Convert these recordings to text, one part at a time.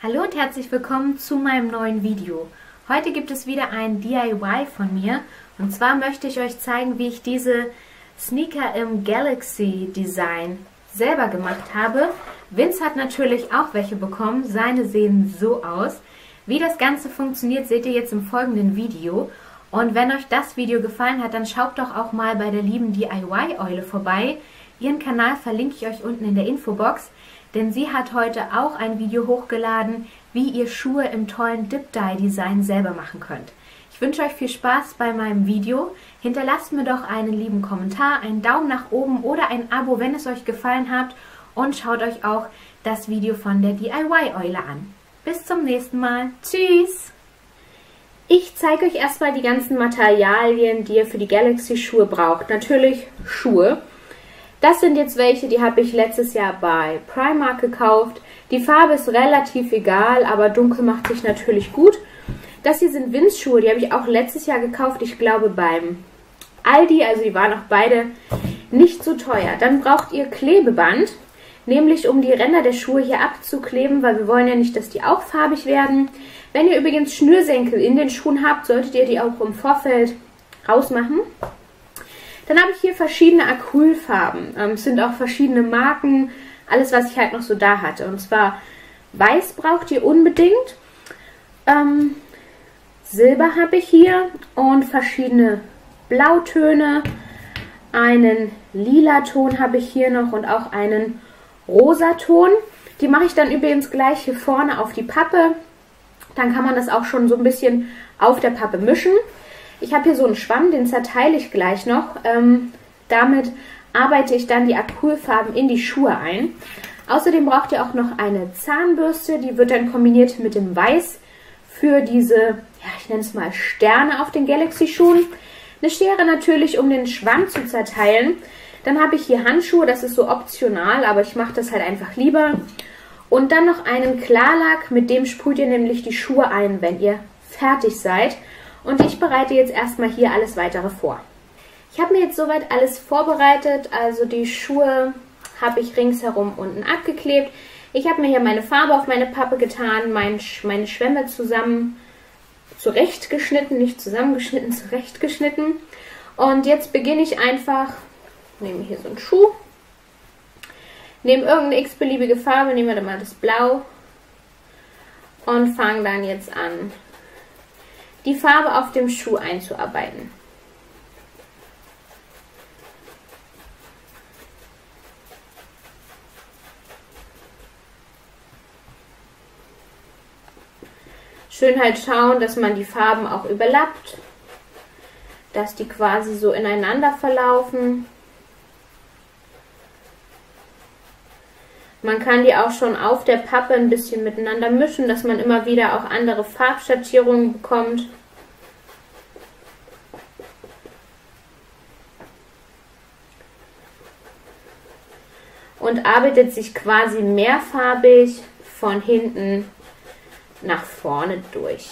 Hallo und herzlich willkommen zu meinem neuen Video. Heute gibt es wieder ein DIY von mir und zwar möchte ich euch zeigen, wie ich diese Sneaker im Galaxy Design selber gemacht habe. Vince hat natürlich auch welche bekommen, seine sehen so aus. Wie das Ganze funktioniert, seht ihr jetzt im folgenden Video. Und wenn euch das Video gefallen hat, dann schaut doch auch mal bei der lieben DIY-Eule vorbei. Ihren Kanal verlinke ich euch unten in der Infobox, denn sie hat heute auch ein Video hochgeladen, wie ihr Schuhe im tollen Dip-Dye-Design selber machen könnt. Ich wünsche euch viel Spaß bei meinem Video. Hinterlasst mir doch einen lieben Kommentar, einen Daumen nach oben oder ein Abo, wenn es euch gefallen hat. Und schaut euch auch das Video von der DIY-Eule an. Bis zum nächsten Mal. Tschüss! Ich zeige euch erstmal die ganzen Materialien, die ihr für die Galaxy-Schuhe braucht. Natürlich Schuhe. Das sind jetzt welche, die habe ich letztes Jahr bei Primark gekauft. Die Farbe ist relativ egal, aber dunkel macht sich natürlich gut. Das hier sind Vince-Schuhe, die habe ich auch letztes Jahr gekauft, ich glaube beim Aldi. Also die waren auch beide nicht so teuer. Dann braucht ihr Klebeband, nämlich um die Ränder der Schuhe hier abzukleben, weil wir wollen ja nicht, dass die auch farbig werden. Wenn ihr übrigens Schnürsenkel in den Schuhen habt, solltet ihr die auch im Vorfeld rausmachen. Dann habe ich hier verschiedene Acrylfarben. Es sind auch verschiedene Marken, alles was ich halt noch so da hatte. Und zwar Weiß braucht ihr unbedingt. Silber habe ich hier und verschiedene Blautöne. Einen lila Ton habe ich hier noch und auch einen Rosaton. Die mache ich dann übrigens gleich hier vorne auf die Pappe. Dann kann man das auch schon so ein bisschen auf der Pappe mischen. Ich habe hier so einen Schwamm, den zerteile ich gleich noch. Damit arbeite ich dann die Acrylfarben in die Schuhe ein. Außerdem braucht ihr auch noch eine Zahnbürste, die wird dann kombiniert mit dem Weiß für diese, ja, ich nenne es mal Sterne auf den Galaxy-Schuhen. Eine Schere natürlich, um den Schwamm zu zerteilen. Dann habe ich hier Handschuhe, das ist so optional, aber ich mache das halt einfach lieber. Und dann noch einen Klarlack, mit dem sprüht ihr nämlich die Schuhe ein, wenn ihr fertig seid. Und ich bereite jetzt erstmal hier alles weitere vor. Ich habe mir jetzt soweit alles vorbereitet, also die Schuhe habe ich ringsherum unten abgeklebt. Ich habe mir hier meine Farbe auf meine Pappe getan, meine Schwämme zurechtgeschnitten, nicht zusammengeschnitten, zurechtgeschnitten. Und jetzt beginne ich einfach, nehme hier so einen Schuh, nehme irgendeine x-beliebige Farbe, nehmen wir dann mal das Blau und fange dann jetzt an, die Farbe auf dem Schuh einzuarbeiten. Schön halt schauen, dass man die Farben auch überlappt, dass die quasi so ineinander verlaufen. Man kann die auch schon auf der Pappe ein bisschen miteinander mischen, dass man immer wieder auch andere Farbschattierungen bekommt. Und arbeitet sich quasi mehrfarbig von hinten nach vorne durch.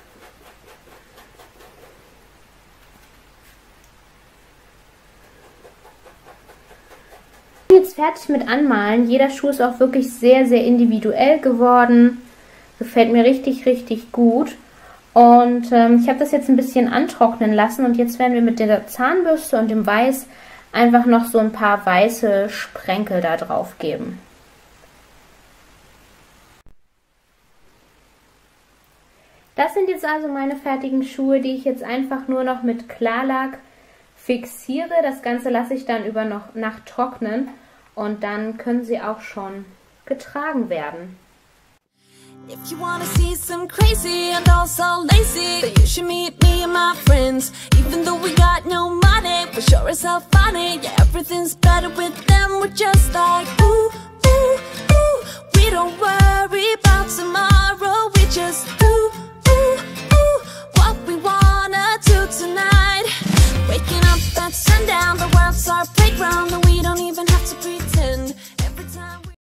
Jetzt fertig mit Anmalen. Jeder Schuh ist auch wirklich sehr, sehr individuell geworden. Gefällt mir richtig, richtig gut. Und ich habe das jetzt ein bisschen antrocknen lassen und jetzt werden wir mit der Zahnbürste und dem Weiß einfach noch so ein paar weiße Sprenkel da drauf geben. Das sind jetzt also meine fertigen Schuhe, die ich jetzt einfach nur noch mit Klarlack fixiere. Das Ganze lasse ich dann über Nacht trocknen und dann können sie auch schon getragen werden. If you wanna see some crazy and also lazy, then you should meet me and my friends. Even though we got no money, we're sure as hell funny. Yeah, everything's better with them. We're just like ooh, ooh, ooh. We don't worry about tomorrow.